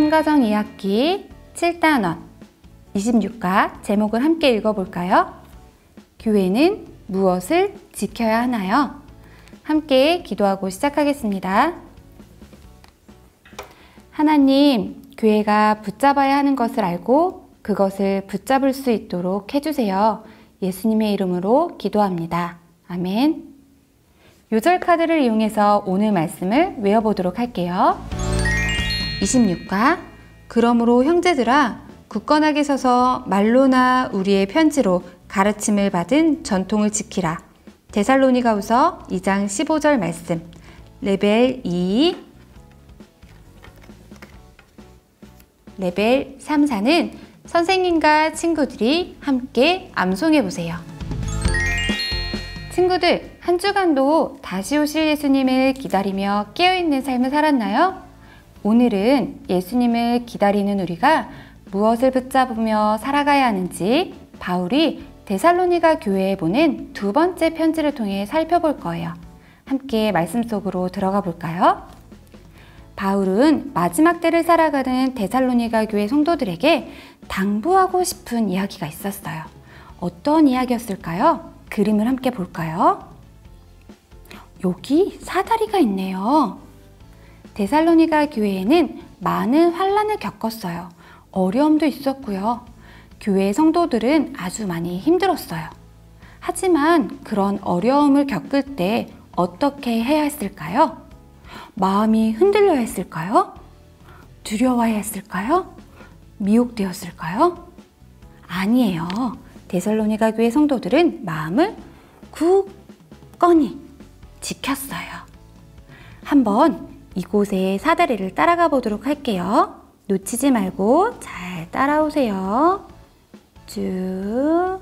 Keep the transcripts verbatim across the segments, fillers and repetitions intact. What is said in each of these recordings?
삼 과정 이 학기 칠 단원 이십육 과 제목을 함께 읽어볼까요? 교회는 무엇을 지켜야 하나요? 함께 기도하고 시작하겠습니다. 하나님, 교회가 붙잡아야 하는 것을 알고 그것을 붙잡을 수 있도록 해주세요. 예수님의 이름으로 기도합니다. 아멘. 요절 카드를 이용해서 오늘 말씀을 외워보도록 할게요. 이십육 과 그러므로 형제들아 굳건하게 서서 말로나 우리의 편지로 가르침을 받은 전통을 지키라. 데살로니가후서 이 장 십오 절 말씀. 레벨 이, 레벨 삼, 사는 선생님과 친구들이 함께 암송해 보세요. 친구들, 한 주간도 다시 오실 예수님을 기다리며 깨어있는 삶을 살았나요? 오늘은 예수님을 기다리는 우리가 무엇을 붙잡으며 살아가야 하는지 바울이 데살로니가 교회에 보낸 두 번째 편지를 통해 살펴볼 거예요. 함께 말씀 속으로 들어가 볼까요? 바울은 마지막 때를 살아가는 데살로니가 교회 성도들에게 당부하고 싶은 이야기가 있었어요. 어떤 이야기였을까요? 그림을 함께 볼까요? 여기 사다리가 있네요. 데살로니가 교회에는 많은 환난을 겪었어요. 어려움도 있었고요. 교회 성도들은 아주 많이 힘들었어요. 하지만 그런 어려움을 겪을 때 어떻게 해야 했을까요? 마음이 흔들려야 했을까요? 두려워야 했을까요? 미혹되었을까요? 아니에요. 데살로니가 교회 성도들은 마음을 굳건히 지켰어요. 한번 이곳의 사다리를 따라가 보도록 할게요. 놓치지 말고 잘 따라오세요. 쭉,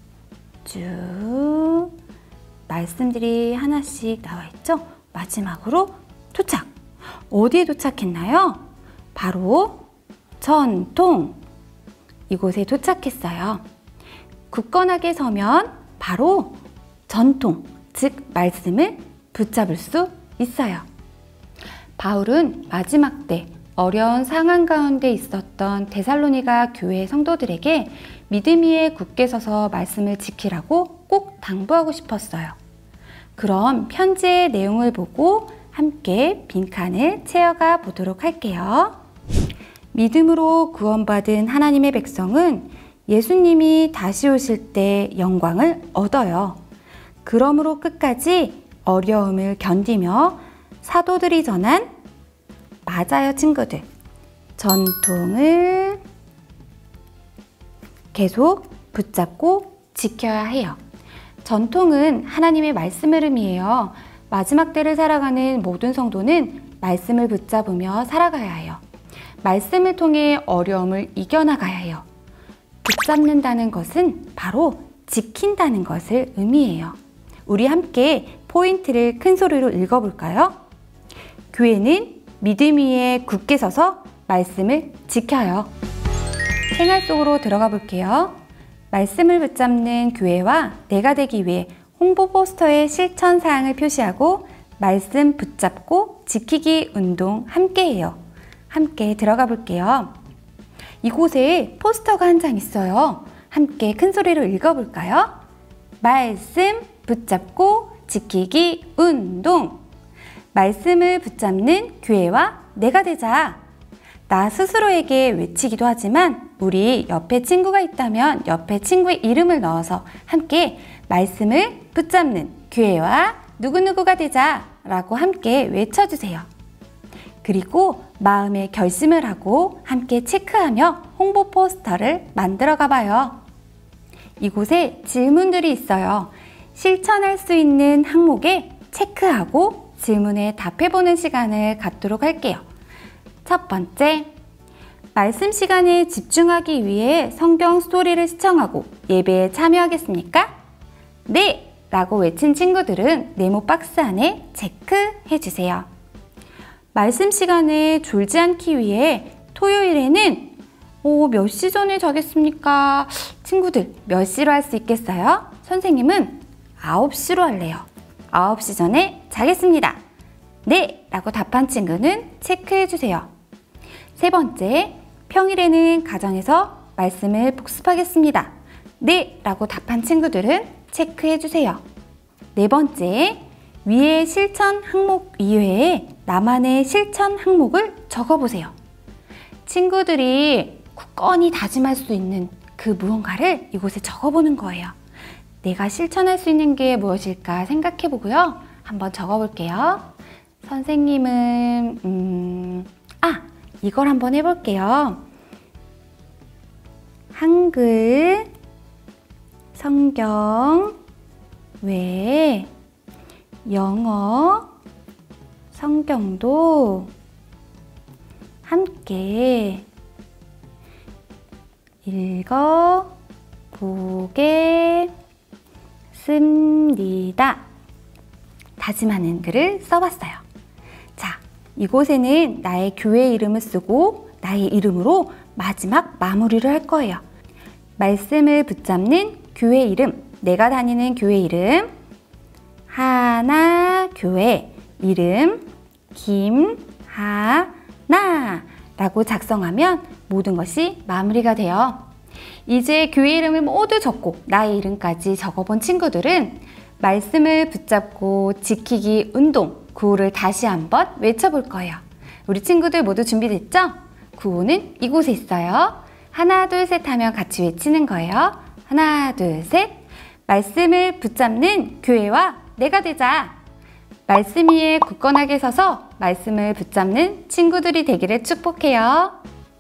쭉. 말씀들이 하나씩 나와 있죠? 마지막으로 도착! 어디에 도착했나요? 바로 전통! 이곳에 도착했어요. 굳건하게 서면 바로 전통, 즉 말씀을 붙잡을 수 있어요. 바울은 마지막 때 어려운 상황 가운데 있었던 데살로니가 교회 성도들에게 믿음 위에 굳게 서서 말씀을 지키라고 꼭 당부하고 싶었어요. 그럼 편지의 내용을 보고 함께 빈칸을 채워가 보도록 할게요. 믿음으로 구원받은 하나님의 백성은 예수님이 다시 오실 때 영광을 얻어요. 그러므로 끝까지 어려움을 견디며 사도들이 전한 맞아요, 친구들. 전통을 계속 붙잡고 지켜야 해요. 전통은 하나님의 말씀을 의미해요. 마지막 때를 살아가는 모든 성도는 말씀을 붙잡으며 살아가야 해요. 말씀을 통해 어려움을 이겨나가야 해요. 붙잡는다는 것은 바로 지킨다는 것을 의미해요. 우리 함께 포인트를 큰 소리로 읽어볼까요? 교회는 믿음 위에 굳게 서서 말씀을 지켜요. 생활 속으로 들어가 볼게요. 말씀을 붙잡는 교회와 내가 되기 위해 홍보 포스터에 실천 사항을 표시하고 말씀 붙잡고 지키기 운동 함께 해요. 함께 들어가 볼게요. 이곳에 포스터가 한 장 있어요. 함께 큰 소리로 읽어볼까요? 말씀 붙잡고 지키기 운동. 말씀을 붙잡는 교회와 내가 되자. 나 스스로에게 외치기도 하지만 우리 옆에 친구가 있다면 옆에 친구의 이름을 넣어서 함께 말씀을 붙잡는 교회와 누구누구가 되자 라고 함께 외쳐주세요. 그리고 마음에 결심을 하고 함께 체크하며 홍보 포스터를 만들어 가봐요. 이곳에 질문들이 있어요. 실천할 수 있는 항목에 체크하고 질문에 답해보는 시간을 갖도록 할게요. 첫 번째, 말씀 시간에 집중하기 위해 성경 스토리를 시청하고 예배에 참여하겠습니까? 네! 라고 외친 친구들은 네모 박스 안에 체크해주세요. 말씀 시간에 졸지 않기 위해 토요일에는 오, 몇 시 전에 자겠습니까? 친구들 몇 시로 할 수 있겠어요? 선생님은 아홉 시로 할래요. 아홉 시 전에 자겠습니다. 네! 라고 답한 친구는 체크해주세요. 세 번째, 평일에는 가정에서 말씀을 복습하겠습니다. 네! 라고 답한 친구들은 체크해 주세요. 네 번째, 위의 실천 항목 이외에 나만의 실천 항목을 적어보세요. 친구들이 굳건히 다짐할 수 있는 그 무언가를 이곳에 적어보는 거예요. 내가 실천할 수 있는 게 무엇일까 생각해 보고요. 한번 적어볼게요. 선생님은 음... 아! 이걸 한번 해볼게요. 한글, 성경 외에 영어, 성경도 함께 읽어보겠습니다. 다짐하는 글을 써봤어요. 자, 이곳에는 나의 교회 이름을 쓰고 나의 이름으로 마지막 마무리를 할 거예요. 말씀을 붙잡는 교회 이름, 내가 다니는 교회 이름, 하나교회 이름 김하나 라고 작성하면 모든 것이 마무리가 돼요. 이제 교회 이름을 모두 적고 나의 이름까지 적어본 친구들은 말씀을 붙잡고 지키기 운동 구호를 다시 한번 외쳐볼 거예요. 우리 친구들 모두 준비됐죠? 구호는 이곳에 있어요. 하나 둘 셋 하면 같이 외치는 거예요. 하나 둘 셋. 말씀을 붙잡는 교회와 내가 되자. 말씀 위에 굳건하게 서서 말씀을 붙잡는 친구들이 되기를 축복해요.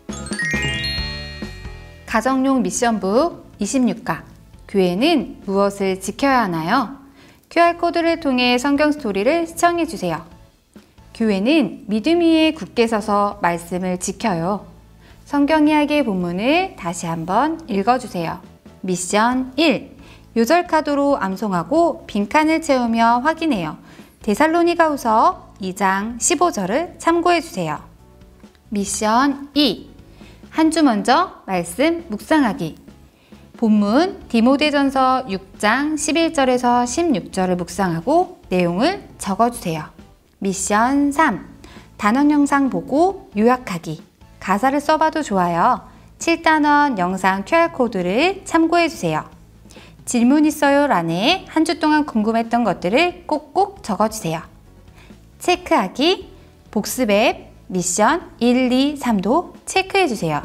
가정용 미션북 이십육 강. 교회는 무엇을 지켜야 하나요? 큐알코드를 통해 성경 스토리를 시청해 주세요. 교회는 믿음 위에 굳게 서서 말씀을 지켜요. 성경 이야기의 본문을 다시 한번 읽어주세요. 미션 일. 요절 카드로 암송하고 빈칸을 채우며 확인해요. 데살로니가후서 이 장 십오 절을 참고해 주세요. 미션 이. 한 주 먼저 말씀 묵상하기. 본문 디모데전서 육 장 십일 절에서 십육 절을 묵상하고 내용을 적어주세요. 미션 삼. 단원 영상 보고 요약하기. 가사를 써봐도 좋아요. 칠 단원 영상 큐알코드를 참고해주세요. 질문 있어요 란에 한 주 동안 궁금했던 것들을 꼭꼭 적어주세요. 체크하기, 복습 앱, 미션 일, 이, 삼도 체크해주세요.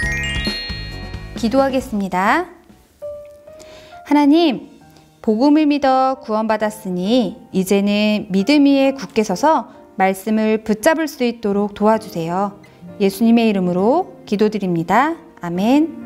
기도하겠습니다. 하나님, 복음을 믿어 구원받았으니 이제는 믿음 위에 굳게 서서 말씀을 붙잡을 수 있도록 도와주세요. 예수님의 이름으로 기도드립니다. 아멘.